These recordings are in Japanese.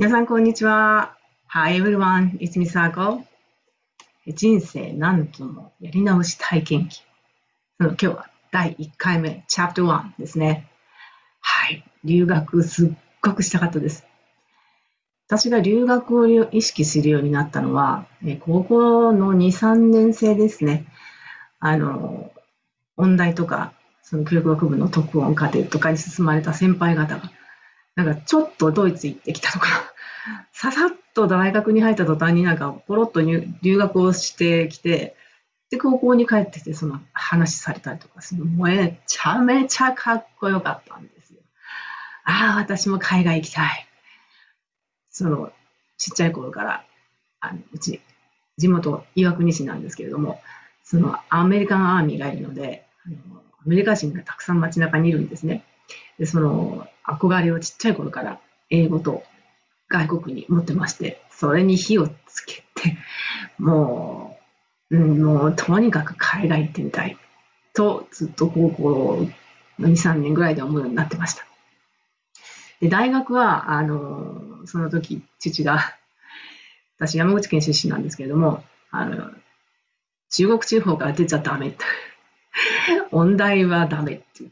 皆さん、こんにちは。Hi everyone, it's Misako. 人生何度もやり直し体験記。今日は第1回目、Chapter 1ですね。はい。留学すっごくしたかったです。私が留学を意識するようになったのは、高校の2、3年生ですね。音大とか、その教育学部の特音課程とかに進まれた先輩方が、なんかちょっとドイツ行ってきたとか、ささっと大学に入った途端になんかポロッと留学をしてきて、で、高校に帰ってきてその話されたりとかするのもめちゃめちゃかっこよかったんですよ。ああ、私も海外行きたい。その、ちっちゃい頃から、うち、地元岩国市なんですけれども、そのアメリカンアーミーがいるので、アメリカ人がたくさん街中にいるんですね。で、その憧れをちっちゃい頃から英語と外国に持ってまして、それに火をつけて、もうとにかく海外行ってみたいとずっと高校の2、3年ぐらいで思うようになってました。で、大学は、その時、父が、私山口県出身なんですけれども、中国地方から出ちゃダメって、音大はダメって言って、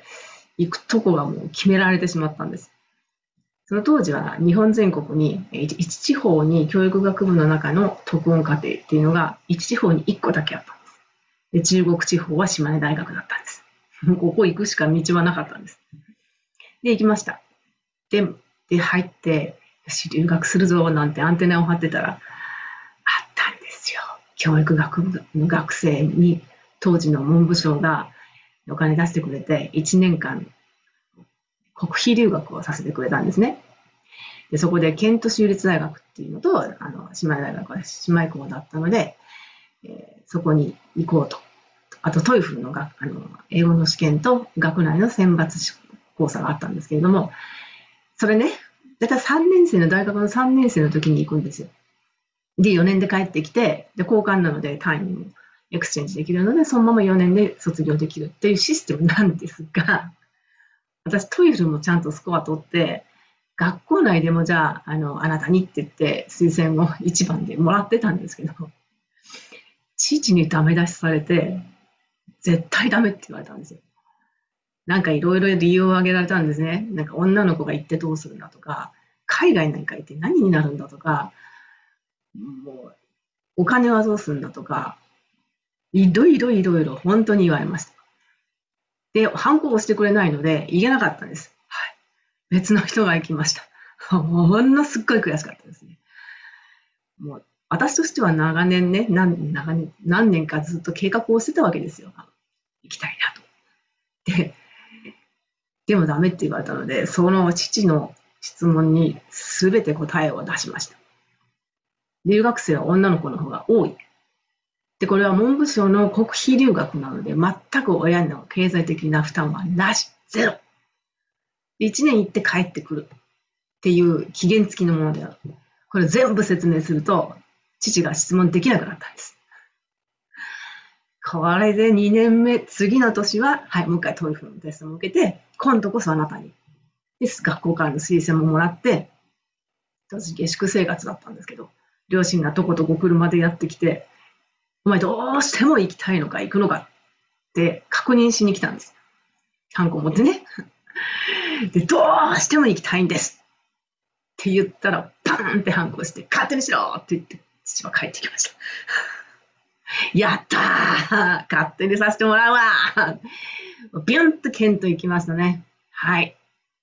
行くとこがもう決められてしまったんです。その当時は日本全国に一地方に教育学部の中の特音課程っていうのが一地方に1個だけあったんです。で、中国地方は島根大学だったんです。ここ行くしか道はなかったんです。で、行きました。で、入って、よし、留学するぞなんてアンテナを張ってたら、あったんですよ。教育学部の学生に当時の文部省がお金出してくれて1年間国費留学をさせてくれたんですね。で、そこでケント州立大学っていうのと、島根大学は姉妹校だったので、そこに行こうと。あと、トイフルの英語の試験と学内の選抜講座があったんですけれども、それね、だいたい大学の3年生の時に行くんですよ。で、4年で帰ってきて、で、交換なので単位もエクスチェンジできるので、そのまま4年で卒業できるっていうシステムなんですが、私、トイフルもちゃんとスコア取って、学校内でもじゃあ、あなたにって言って推薦を1番でもらってたんですけど、父にダメ出しされて、絶対ダメって言われたんですよ。なんかいろいろ理由を挙げられたんですね。なんか女の子が行ってどうするんだとか、海外なんか行って何になるんだとか、もうお金はどうするんだとか、いろいろいろいろ本当に言われました。で、反抗をしてくれないので、言えなかったんです。はい。別の人が行きました。ほんのすっごい悔しかったですね。もう私としては長年ね、何年かずっと計画をしてたわけですよ。行きたいなと。でもダメって言われたので、その父の質問に全て答えを出しました。留学生は女の子の方が多い。で、これは文部省の国費留学なので、全く親の経済的な負担はなし、ゼロ。1年行って帰ってくるっていう期限付きのものである。これ全部説明すると、父が質問できなくなったんです。これで2年目、次の年は、はい、もう一回トイフルのテストを受けて、今度こそあなたに。で、学校からの推薦ももらって、当時下宿生活だったんですけど、両親がとことこ車でやってきて、お前どうしても行きたいのか行くのかって確認しに来たんです。ハンコを持ってね。で、どうしても行きたいんですって言ったら、パーンってハンコをして、勝手にしろって言って、父は帰ってきました。やったー勝手にさせてもらうわビュンとケント行きましたね。はい。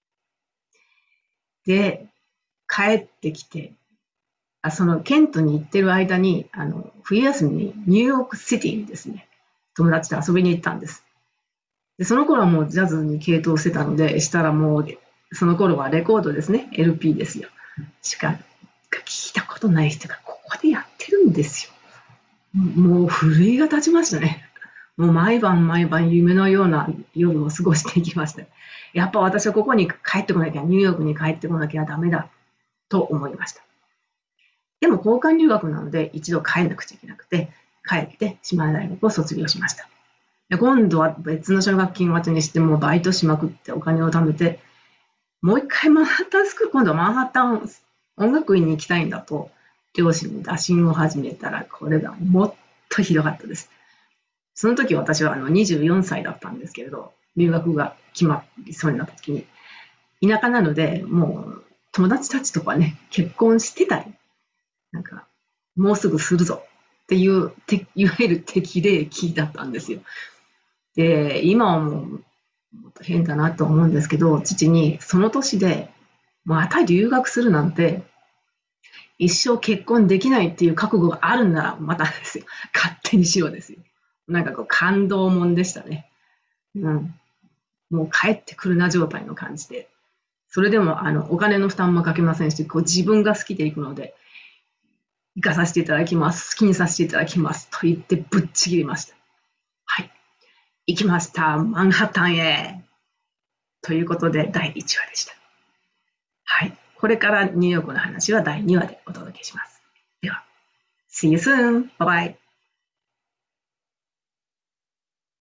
で、帰ってきて、そのケントに行ってる間に、冬休みにニューヨークシティにですね、友達と遊びに行ったんです。で、その頃はもうジャズに傾倒してたので、したらもう、その頃はレコードですね、LP ですよ。しか聞いたことない人がここでやってるんですよ。もう震いが立ちましたね。もう毎晩毎晩夢のような夜を過ごしていきました。やっぱ私はここに帰ってこなきゃ、ニューヨークに帰ってこなきゃダメだと思いました。でも交換留学なので一度帰んなくちゃいけなくて、帰って島根大学を卒業しました。で今度は別の奨学金を当てにしてもうバイトしまくってお金を貯めて、 もう一回マンハッタンスクール、今度はマンハッタン音楽院に行きたいんだと、両親に打診を始めたら、これがもっとひどかったです。その時私は24歳だったんですけれど、留学が決まりそうになった時に、田舎なので、もう友達たちとかね、結婚してたり、なんか、もうすぐするぞっていう、いわゆる適齢期だったんですよ。で、今はもう変だなと思うんですけど、父にその年でまた留学するなんて一生結婚できないっていう覚悟があるんならまたですよ。勝手にしようですよ。なんかこう感動もんでしたね。うん。もう帰ってくるな状態の感じで。それでもお金の負担もかけませんし、こう自分が好きで行くので、行かさせていただきます。好きにさせていただきます。と言ってぶっちぎりました。はい。行きました。マンハッタンへ。ということで、第1話でした。はい。これからニューヨークの話は第2話でお届けします。では、See you soon! Bye bye!